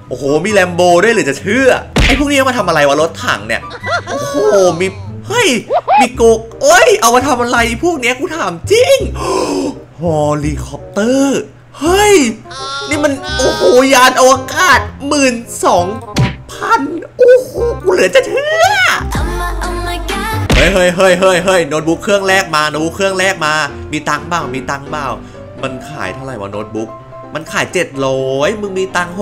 โอ้โหมีแลมโบด้วยหรือจะเชื่อไอ้พวกนี้มาทำอะไรวะรถถังเนี่ยโอ้โหมีเฮ้ยมีโกกเอ้ยเอามาทำอะไรพวกเนี้ยกูถามจริงฮลิคอปเตอร์เฮ้ยนี่มันโอ้โหยานอวกาศ12,000โอ้โหกูเหลือจะเชื่อเฮ้ยโน้ตบุ๊กเครื่องแรกมาโน้ตบุ๊กเครื่องแรกมามีตังค์เปล่ามันขายเท่าไหร่วะโน้ตบุ๊กมันขาย700มึงมีตังค์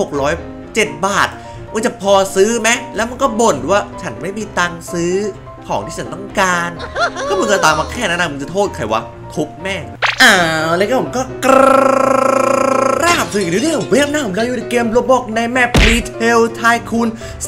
607 บาทมึงจะพอซื้อไหมแล้วมันก็บ่นว่าฉันไม่มีตังค์ซื้อของที่ฉันต้องการก็มึงจะตามมาแค่นั้นนะมึงจะโทษใครวะทุบแม่งแล้วก็ผมก็กราบสวัสดีด้วยเว็บหน้าผมเราอยู่ในเกมโรบล็อกในแมป Retail Tycoon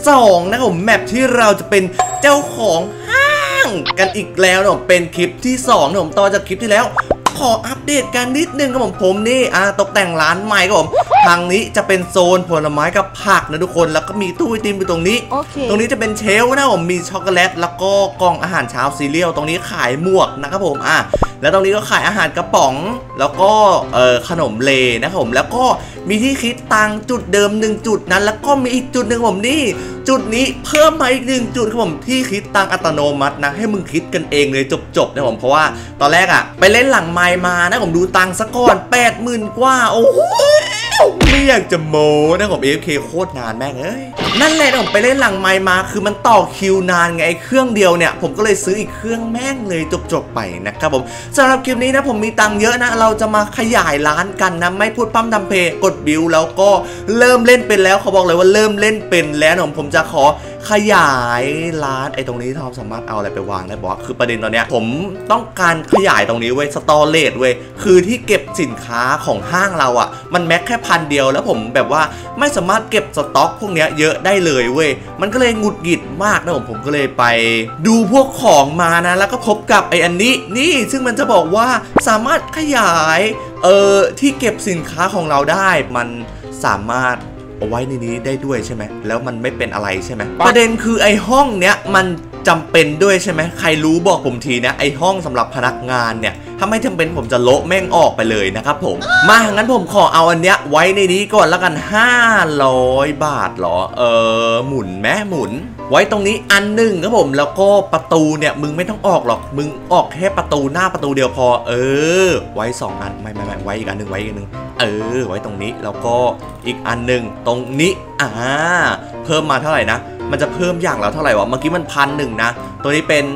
2นะครับผมแมปที่เราจะเป็นเจ้าของห้างกันอีกแล้วนะผมเป็นคลิปที่2นะผมต่อจากคลิปที่แล้วขออัปเดตกันนิดนึงครับผมนี่ตกแต่งร้านใหม่ครับผมทางนี้จะเป็นโซนผลไม้กับผักนะทุกคนแล้วก็มีตู้ไอติมอยู่ตรงนี้ ตรงนี้จะเป็นเชลฟ์นะผมมีช็อกโกแลตแล้วก็กล่องอาหารเช้าซีเรียลตรงนี้ขายหมวกนะครับผมแล้วตรงนี้ก็ขายอาหารกระป๋องแล้วก็ขนมเลนะครับผมแล้วก็มีที่คิดตังจุดเดิม1จุดนั้นแล้วก็มีอีกจุดหนึ่งผมนี่จุดนี้เพิ่มมาอีก1จุดครับผมที่คิดตังอัตโนมัตินะให้มึงคิดกันเองเลยจบนะผมเพราะว่าตอนแรกไปเล่นหลังไมค์มานะผมดูตังซะก่อน80,000 กว่าโอ้โหไม่อยากจะโม้นะผม AFK โคตรนานแม่งเอ้ยนั่นแหละผมไปเล่นหลังไมค์มาคือมันต่อคิวนานไงเครื่องเดียวเนี่ยผมก็เลยซื้ออีกเครื่องแม่งเลยจบไปนะครับผมสำหรับคลิปนี้นะผมมีตังเยอะนะเราจะมาขยายร้านกันนะไม่พูดปั้มทำเพย์กดบิวแล้วก็เริ่มเล่นเป็นแล้วเขาบอกเลยว่าเริ่มเล่นเป็นแล้วผมจะขอขยายร้านตรงนี้ทอมสามารถเอาอะไรไปวางได้บอกคือประเด็นตอนเนี้ยผมต้องการขยายตรงนี้เว้ยสตอเรจเว้ยคือที่เก็บสินค้าของห้างเรามันแม็กแค่1,000 เดียวแล้วผมแบบว่าไม่สามารถเก็บสต็อกพวกเนี้ยเยอะได้เลยเว้ยมันก็เลยหงุดหงิดมากนะผมก็เลยไปดูพวกของมานะแล้วก็พบกับอันนี้นี่ซึ่งมันจะบอกว่าสามารถขยายที่เก็บสินค้าของเราได้มันสามารถเอาไว้ในนี้ได้ด้วยใช่ไหมแล้วมันไม่เป็นอะไรใช่ไหมประเด็นคือห้องเนี้ยมันจำเป็นด้วยใช่ไหมใครรู้บอกผมทีนะห้องสำหรับพนักงานเนี่ยถ้าไม่จำเป็นผมจะโละแม่งออกไปเลยนะครับผมมางั้นผมขอเอาอันเนี้ยไว้ในนี้ก่อนแล้วกัน500 บาทเหรอหมุนแม่หมุนไว้ตรงนี้อันหนึ่งครับผมแล้วก็ประตูเนี่ยมึงไม่ต้องออกหรอกมึงออกแค่ประตูหน้าประตูเดียวพอไว้2อันไม่ไว้อีกอันหนึ่งไว้อีกอันหนึ่งไว้ตรงนี้แล้วก็อีกอันหนึ่งตรงนี้เพิ่มมาเท่าไหร่นะมันจะเพิ่มอย่างแล้วเท่าไหร่วะเมื่อกี้มัน1,100นะตัวนี้เป็น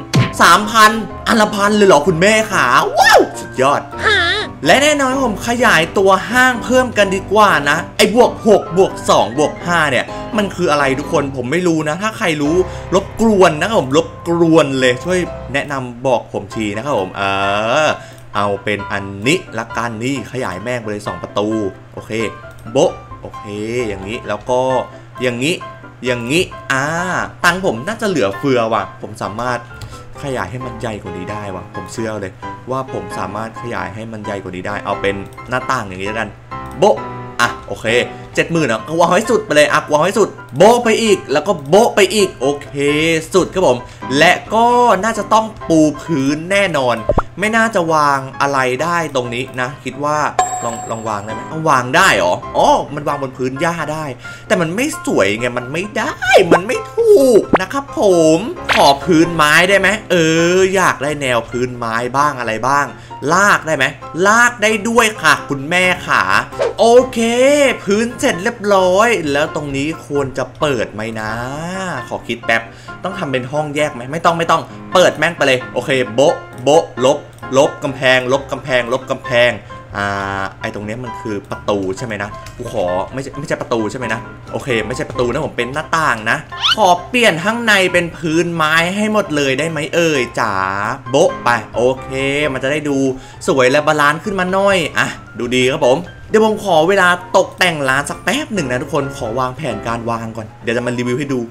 3,000อันละ1,000เลยเหรอคุณแม่ขาว้าวสุดยอดและแน่นอนผมขยายตัวห้างเพิ่มกันดีกว่านะบวก6บวก2บวก5เนี่ยมันคืออะไรทุกคนผมไม่รู้นะถ้าใครรู้รบกวนนะครับผมรบกวนเลยช่วยแนะนำบอกผมทีนะครับผมเอาเป็นอันนี้ละกันนี่ขยายแม่งไปเลย2ประตูโอเคโบะโอเคอย่างนี้แล้วก็อย่างนี้ตังผมน่าจะเหลือเฟือว่ะผมสามารถขยายให้มันใหญ่กว่านี้ได้ว่ะผมเชื่อเลยว่าผมสามารถขยายให้มันใหญ่กว่านี้ได้เอาเป็นหน้าต่างอย่างนี้แล้วกันโบะโอเค70,000ก็วางไว้สุดไปเลยวางไว้สุดโบะไปอีกแล้วก็โบะไปอีกโอเคสุดครับผมและก็น่าจะต้องปูพื้นแน่นอนไม่น่าจะวางอะไรได้ตรงนี้นะคิดว่าลองวางได้ไหมวางได้หรอมันวางบนพื้นหญ้าได้แต่มันไม่สวยไงมันไม่ได้มันไม่ถูกนะครับผมขอพื้นไม้ได้ไหมอยากได้แนวพื้นไม้บ้างอะไรบ้างลากได้ไหมลากได้ด้วยค่ะคุณแม่ขาโอเคพื้นเสร็จเรียบร้อยแล้วตรงนี้ควรจะเปิดไหมนะขอคิดแป๊บต้องทำเป็นห้องแยกไหมไม่ต้องเปิดแม่งไปเลยโอเคโบะลบกำแพงลบกำแพงตรงนี้มันคือประตูใช่ไหมนะกูขอไม่ใช่ประตูใช่ไหมนะโอเคไม่ใช่ประตูนะผมเป็นหน้าต่างนะขอเปลี่ยนข้างในเป็นพื้นไม้ให้หมดเลยได้ไหมจ๋าโบ๊ะไปโอเคมันจะได้ดูสวยและบาลานซ์ขึ้นมาหน่อยดูดีครับผมเดี๋ยวผมขอเวลาตกแต่งร้านสักแป๊บหนึ่งนะทุกคนขอวางแผนการวางก่อนเดี๋ยวจะมารีวิวให้ดู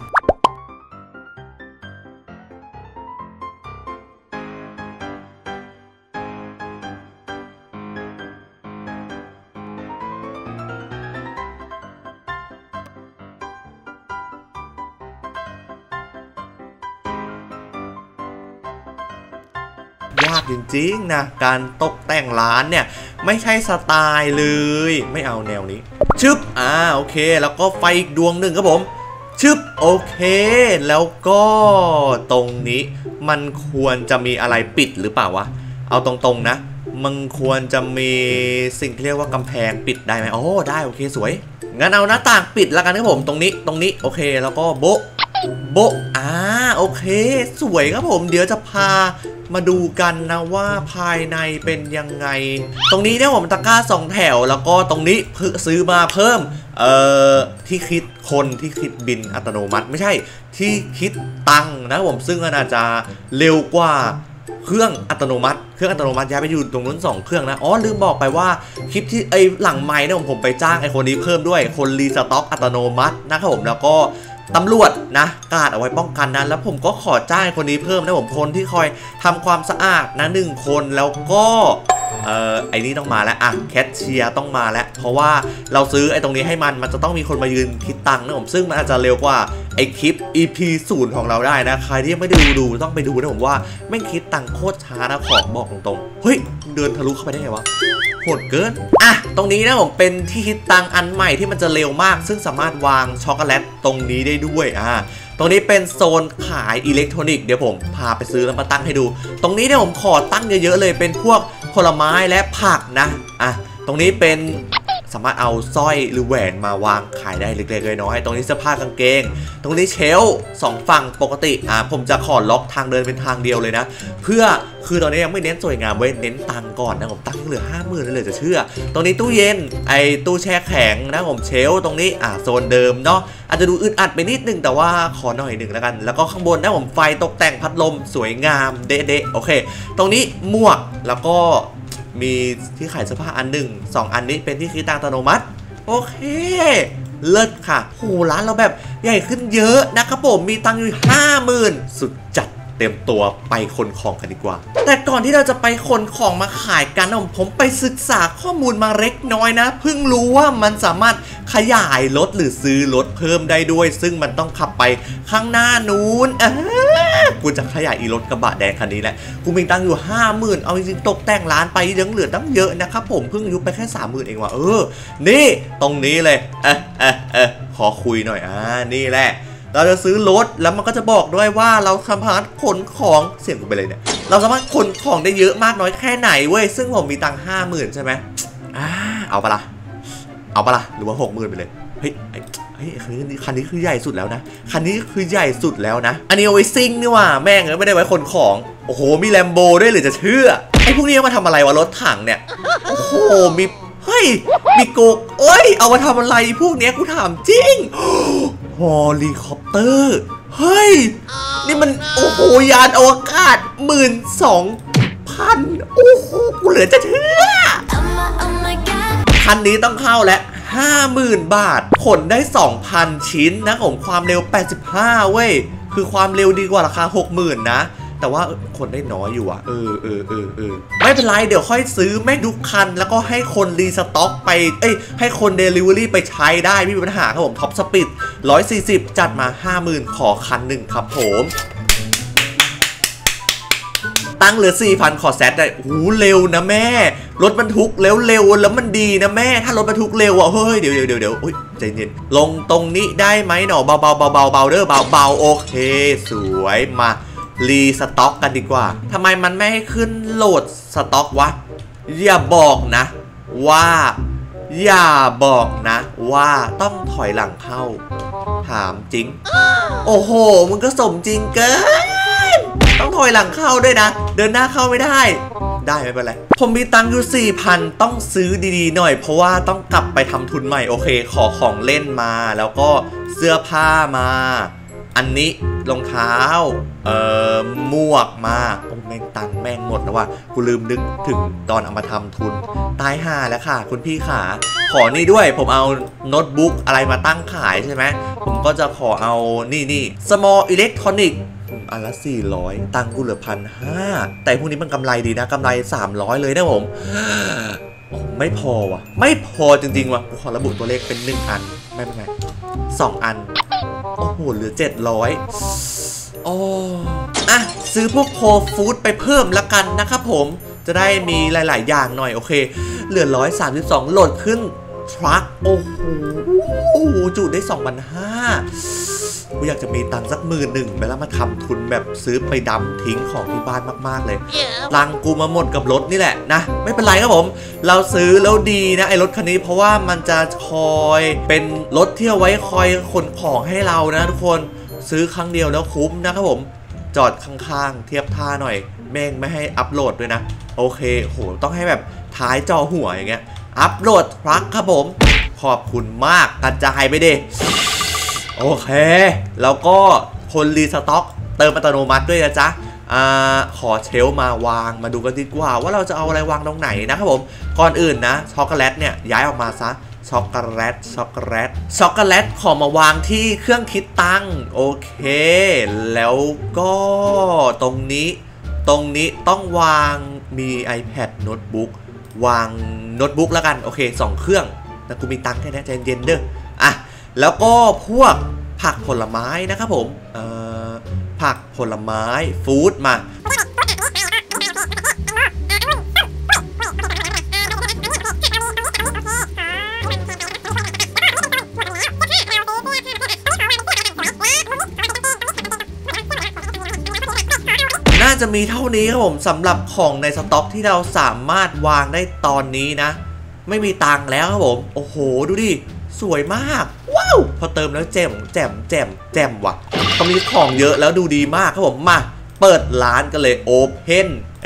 ยากจริงๆนะการตกแต่งร้านเนี่ยไม่ใช่สไตล์เลยไม่เอาแนวนี้ชึบโอเคแล้วก็ไฟอีกดวงหนึ่งครับผมชึบโอเคแล้วก็ตรงนี้มันควรจะมีอะไรปิดหรือเปล่าวะเอาตรงๆนะมันควรจะมีสิ่งที่เรียกว่ากำแพงปิดได้ไหมโอ้ได้โอเคสวยงั้นเอาหน้าต่างปิดแล้วกันครับผมตรงนี้โอเคแล้วก็โบโอเคสวยครับผมเดี๋ยวจะพามาดูกันนะว่าภายในเป็นยังไงตรงนี้เนี่ยผมตะกร้า2 แถวแล้วก็ตรงนี้ซื้อมาเพิ่มที่คิดคนที่คิดบินอัตโนมัติไม่ใช่ที่คิดตังค์นะผมซึ่งน่าจะเร็วกว่าเครื่องอัตโนมัติย้ายไปอยู่ตรงนู้น2 เครื่องนะลืมบอกไปว่าคลิปที่หลังไมค์เนี่ยผมไปจ้างคนนี้เพิ่มด้วยคนรีสต็อกอัตโนมัตินะครับผมแล้วก็ตำรวจนะการเอาไว้ป้องกันนะแล้วผมก็ขอจ้างคนนี้เพิ่มนะผมคนที่คอยทำความสะอาดนะ1 คนแล้วก็ไอ้นี่ต้องมาแล้วแคชเชียร์ต้องมาแล้วเพราะว่าเราซื้อตรงนี้ให้มันจะต้องมีคนมายืนคิดตังค์นะผมซึ่งมันอาจจะเร็วกว่าคลิป EP 0ของเราได้นะใครที่ไม่ได้ดูต้องไปดูนะผมว่าแม่งคิดตังค์โคตรช้านะของบอกตรงๆเฮ้ยเดินทะลุเข้าไปได้ไงวะโหดเกินตรงนี้นะผมเป็นที่คิดตังค์อันใหม่ที่มันจะเร็วมากซึ่งสามารถวางช็อกโกแลตตรงนี้ได้ด้วยตรงนี้เป็นโซนขายอิเล็กทรอนิกส์เดี๋ยวผมพาไปซื้อแล้วมาตั้งให้ดูตรงนี้เนี่ยผมขอตั้งเยอะๆเลยเป็นพวกผลไม้และผักนะตรงนี้เป็นสามารถเอาสร้อยหรือแหวนมาวางขายได้เล็กๆน้อยๆตรงนี้เสื้อผ้ากางเกงตรงนี้เชลฟ์2 ฝั่งปกติผมจะขอล็อกทางเดินเป็นทางเดียวเลยนะเพื่อคือตอนนี้ยังไม่เน้นสวยงามเว้ยเน้นตังก่อนนะผมตั้งเหลือ 50,000เลยจะเชื่อตรงนี้ตู้เย็นตู้แช่แข็งนะผมเชลฟ์ตรงนี้โซนเดิมเนาะอาจจะดูอึดอัดไปนิดนึงแต่ว่าขอหน่อยหนึ่งแล้วกันแล้วก็ข้างบนนะผมไฟตกแต่งพัดลมสวยงามเด๊ะโอเคตรงนี้หมวกแล้วก็มีที่ขายเสื้อผ้าอันหนึ่ง2 อันนี้เป็นที่คิดตังค์อัตโนมัติโอเคเลิศค่ะโหร้านเราแบบใหญ่ขึ้นเยอะนะครับผมมีตังค์อยู่ 50,000 สุดจัดเต็มตัวไปขนของกันดีกว่าแต่ก่อนที่เราจะไปขนของมาขายกันผมไปศึกษาข้อมูลมาเล็กน้อยนะเพิ่งรู้ว่ามันสามารถขยายรถหรือซื้อรถเพิ่มได้ด้วยซึ่งมันต้องขับไปข้างหน้านู้นกูจะขยายรถกระบะแดงคันนี้แหละกูมีตังค์อยู่ 50,000เอาจริงๆตกแต่งร้านไปยังเหลือตั้งเยอะนะครับผมเพิ่งยุบไปแค่ 30,000 เองว่ะนี่ตรงนี้เลยขอคุยหน่อยนี่แหละเราจะซื้อรถแล้วมันก็จะบอกด้วยว่าเราสามารถขนของเสียงกูไปเลยเนี่ยเราสามารถขนของได้เยอะมากน้อยแค่ไหนเว้ยซึ่งผมมีตังค์ 50,000 ใช่ไหมเอาปะล่ะหรือว่า 60,000 ไปเลยเฮ้ยคันนี้คือใหญ่สุดแล้วนะคันนี้คือใหญ่สุดแล้วนะอันนี้เอาไว้ซิ่งนี่ว่าแม่งไม่ได้ไว้ขนของโอ้โหมีแลมโบด้วยหรือจะเชื่อพวกนี้มาทำอะไรวะรถถังเนี่ยโอ้โหมีโกกเอามาทำอะไรพวกนี้กูถามจริงฮอลิคอปเตอร์เฮ้ยนี่มันโอ้โหยานอวกาศ 12,000 โอ้โหกูเหลือจะเชื่อคันนี้ต้องเข้าแล้ว 50,000 บาทขนได้ 2,000 ชิ้นนะผมความเร็ว 85 เว้ยคือความเร็วดีกว่าราคา 60,000 นะแต่ว่าคนได้น้อยอยู่ไม่เป็นไรเดี๋ยวค่อยซื้อแม่งทุกคันแล้วก็ให้คนรีสต็อกไปให้คนเดลิเวอรี่ไปใช้ได้ไม่มีปัญหาครับผมท็อปสปีด140จัดมา 50,000 ขอคันหนึ่งครับผมตั้งเหลือ 4,000 ขอแซดได้โอ้เร็วนะแม่รถบรรทุกเร็วแล้วมันดีนะแม่ถ้ารถบรรทุกเร็วเฮ้ยเดี๋ยวใจเย็นลงตรงนี้ได้ไหมหนอเบาเด้อเบาโอเคสวยมารีสต็อกกันดีกว่าทำไมมันไม่ให้ขึ้นโหลดสต็อกวะอย่าบอกนะว่าต้องถอยหลังเข้าถามจริงโอ้โหมึงก็สมจริงเกินต้องถอยหลังเข้าด้วยนะเดินหน้าเข้าไม่ได้ไม่เป็นไรผมมีตังค์อยู่ 4,000 ต้องซื้อดีๆหน่อยเพราะว่าต้องกลับไปทำทุนใหม่โอเคขอของเล่นมาแล้วก็เสื้อผ้ามาอันนี้รองเท้าหมวกมาโอ้แม่งตังแม่งหมดแล้วว่ะกูลืมนึกถึงตอนเอามาทำทุนตายห่าแล้วค่ะคุณพี่ขาขอนี่ด้วยผมเอาโน้ตบุ๊กอะไรมาตั้งขายใช่ไหมผมก็จะขอเอานี่ small electronic อันละ 400ตังกูเหลือ 1,500 แต่พวกนี้มันกำไรดีนะกำไร 300 เลยนะผมไม่พอว่ะไม่พอจริงๆว่ะกูขอระบุตัวเลขเป็น1 อันไม่เป็นไร2 อันโอ้โหเหลือ 700 อ่ะซื้อพวกโคฟู้ดไปเพิ่มละกันนะครับผมจะได้มีหลายๆอย่างหน่อยโอเคเหลือ132โหลดขึ้นทรัคโอ้โหจุได้2,500กูอยากจะมีตังค์สัก11,000ไปแล้วมาทำทุนแบบซื้อไปดำทิ้งของที่บ้านมากๆเลยตังกูมาหมดกับรถนี่แหละนะไม่เป็นไรครับผมเราซื้อแล้วดีนะไอ้รถคันนี้เพราะว่ามันจะคอยเป็นรถที่เอาไว้คอยขนของให้เรานะทุกคนซื้อครั้งเดียวแล้วคุ้มนะครับผมจอดข้างๆเทียบท่าหน่อยแม่งไม่ให้อัปโหลดด้วยนะโอเคโหต้องให้แบบท้ายจอหัวอย่างเงี้ยอัปโหลดทรัคครับผมขอบคุณมากกระจายไปดิโอเคแล้วก็คนรีสต็อกเติมอัตโนมัติด้วยนะจ๊ะขอเชลมาวางมาดูกันดีกว่าว่าเราจะเอาอะไรวางตรงไหนนะครับผมก่อนอื่นนะช็อกโกแลตเนี่ยย้ายออกมาซะช็อกโกแลตขอมาวางที่เครื่องคิดตังค์โอเคแล้วก็ตรงนี้ต้องวางมี iPad โน้ตบุ๊กวางโน้ตบุ๊กแล้วกันโอเค2เครื่องแต่กูมีตังค์แค่นี้ใจเย็นเด้ออ่ะแล้วก็พวกผักผลไม้นะครับผมผักผลไม้ฟู้ดมาน่าจะมีเท่านี้ครับผมสำหรับของในสต็อกที่เราสามารถวางได้ตอนนี้นะไม่มีตังค์แล้วครับผมโอ้โหดูดิสวยมากว้าวพอเติมแล้วแจ่มว่ะเขามีของเยอะแล้วดูดีมากครับผมมาเปิดร้านกันเลยโอเพน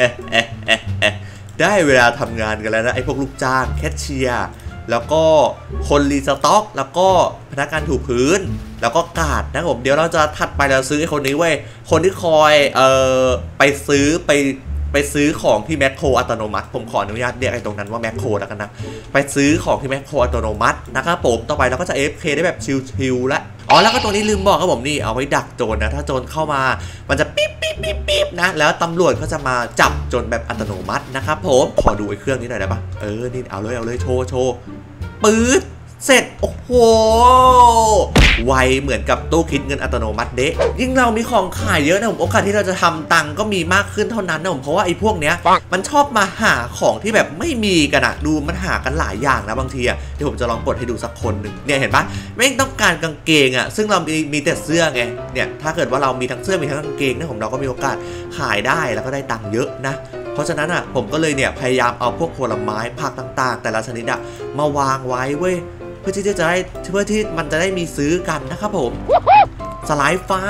ได้เวลาทำงานกันแล้วนะไอพวกลูกจ้างแคชเชียร์แล้วก็คนรีสต็อกแล้วก็พนักงานถูพื้นแล้วก็การ์ดนะผมเดี๋ยวเราจะถัดไปเราซื้อไอคนนี้เว้ยคนที่คอยไปซื้อของที่แมคโครอัตโนมัติผมขออนุญาตเรียกไอ้ตรงนั้นว่าแมคโครแล้วกันนะไปซื้อของที่แมคโครอัตโนมัตินะครับผมต่อไปเราก็จะ AFK ได้แบบชิลๆแล้วอ๋อแล้วก็ตัวนี้ลืมบอกครับผมนี่เอาไว้ดักโจรนะถ้าโจรเข้ามามันจะปิ๊บนะแล้วตำรวจก็จะมาจับโจรแบบอัตโนมัตินะครับผมขอดูไอ้เครื่องนี้หน่อยได้ปะนี่เอาเลยโชว์ปื๊ดเสร็จโอ้โหไวเหมือนกับตู้คิดเงินอัตโนมัติเด้ยิ่งเรามีของขายเยอะนะผมโอกาสที่เราจะทำตังก็มีมากขึ้นเท่านั้นนะผมเพราะว่าไอ้พวกเนี้ยมันชอบมาหาของที่แบบไม่มีกันอะดูมันหากันหลายอย่างนะบางทีอะเดี๋ยวผมจะลองกดให้ดูสักคนหนึ่งเนี่ยเห็นปะไม่ต้องการกางเกงอะซึ่งเรามีแต่เสื้อไงเนี่ยถ้าเกิดว่าเรามีทั้งเสื้อมีทั้งกางเกงนะผมเราก็มีโอกาสขายได้แล้วก็ได้ตังค์เยอะนะเพราะฉะนั้นอะผมก็เลยเนี่ยพยายามเอาพวกผลไม้ผักต่างๆแต่ละชนิดอะมาวางไว้เว้ยเพื่อที่มันจะได้มีซื้อกันนะครับผมสไลด์ฟา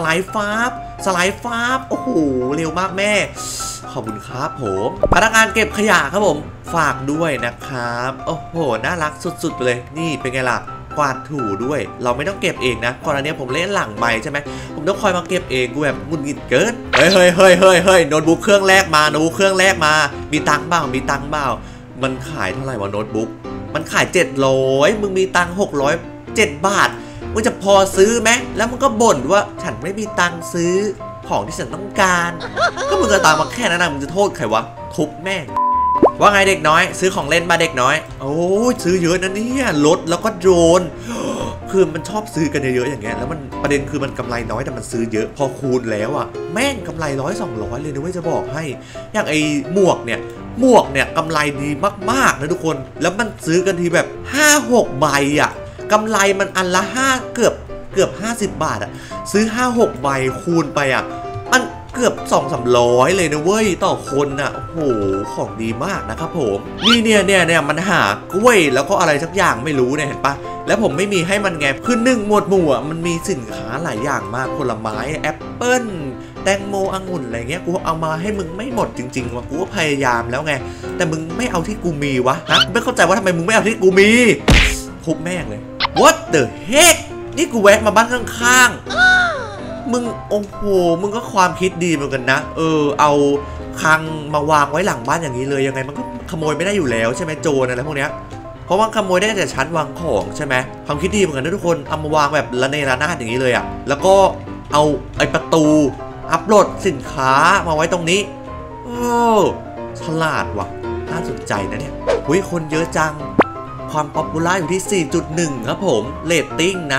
บโอ้โหเร็วมากแม่ขอบคุณครับผมพนักงานเก็บขยะครับผมฝากด้วยนะครับโอ้โหน่ารักสุดๆไปเลยนี่เป็นไงล่ะกวาดถูด้วยเราไม่ต้องเก็บเองนะก่อนอันนี้ผมเล่นหลังไมค์ใช่ไหมผมต้องคอยมาเก็บเองกูแบบงุนงิดเกินเฮ้ยโน้ตบุ๊กเครื่องแรกมามีตังค์เปล่ามันขายเท่าไหร่วะโน้ตบุ๊กมันขาย700มึงมีตังค์607 บาทมึงจะพอซื้อไหมแล้วมึงก็บ่นว่าฉันไม่มีตังค์ซื้อของที่ฉันต้องการก็มึงจะตามมาแค่นั้นนะมึงจะโทษใครวะทุบแม่งว่าไงเด็กน้อยซื้อของเล่นมาเด็กน้อยโอ้ยซื้อเยอะนะเนี่ยรถแล้วก็โดรนคือมันชอบซื้อกันเยอะๆอย่างเงี้ยแล้วมันประเด็นคือมันกำไรน้อยแต่มันซื้อเยอะพอคูณแล้วอ่ะแม่งกำไร100-200เลยนะเว้ยจะบอกให้อย่างไอ้หมวกเนี่ยกำไรดีมากๆนะทุกคนแล้วมันซื้อกันทีแบบ 5-6 ใบอ่ะกำไรมันอันละเกือบ50 บาทอ่ะซื้อ 5-6 ใบคูณไปอ่ะมันเกือบ 200-300เลยนะเว้ยต่อคนอ่ะโอ้โหของดีมากนะครับผมนี่เนี่ยมันหากล้วยแล้วก็อะไรสักอย่างไม่รู้เนี่ยเห็นปะแล้วผมไม่มีให้มันไงคือ1 หมวดหมู่อ่ะมันมีสินค้าหลายอย่างมากผลไม้แอปเปิ้ลแตงโมองุ่นอะไรเงี้ยกูเอามาให้มึงไม่หมดจริงๆว่ะกูก็พยายามแล้วไงแต่มึงไม่เอาที่กูมีวะนะไม่เข้าใจว่าทำไมมึงไม่เอาที่กูมีทุบแม่งเลย What the heck นี่กูแวะมาบ้านข้างๆมึงโอ้โหมึงก็ความคิดดีเหมือนกันนะเอาคังมาวางไว้หลังบ้านอย่างนี้เลยยังไงมันก็ขโมยไม่ได้อยู่แล้วใช่ไหมโจรอะไรพวกเนี้ยเพราะว่าขโมยได้แต่ชั้นวางของใช่ไหมความคิดดีเหมือนกันนะทุกคนเอามาวางแบบระเนระนาดอย่างนี้เลยอะแล้วก็เอาไอ้ประตูอัปโหลดสินค้ามาไว้ตรงนี้โอ้ฉลาดว่ะน่าสนใจนะเนี่ยคนเยอะจังความป๊อปปูล่าอยู่ที่ 4.1 ครับผมเรตติ้งนะ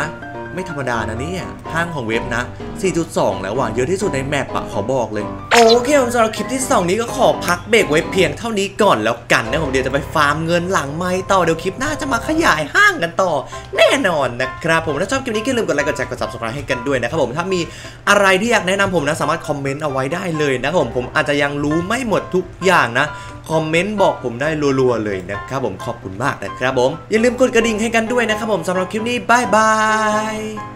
ไม่ธรรมดานะเนี่ยห้างของเว็บนะ 4.2 แล้วว่ะเยอะที่สุดในแมปอะขอบอกเลยโอเคผมสำหรับคลิปที่ 2 นี้ก็ขอพักเบรกไว้เพียงเท่านี้ก่อนแล้วกันนะผมเดี๋ยวจะไปฟาร์มเงินหลังไมค์ต่อเดี๋ยวคลิปหน้าจะมาขยายห้างกันต่อแน่นอนนะครับผมถ้าชอบคลิปนี้ก็อย่าลืมกดไลค์กดแชร์กด Subscribe ให้กันด้วยนะครับผมถ้ามีอะไรที่อยากแนะนำผมนะสามารถคอมเมนต์เอาไว้ได้เลยนะครับผมอาจจะยังรู้ไม่หมดทุกอย่างนะคอมเมนต์บอกผมได้รัวๆเลยนะครับผมขอบคุณมากนะครับผมอย่าลืมกดกระดิ่งให้กันด้วยนะครับผมสำหรับคลิปนี้บายบาย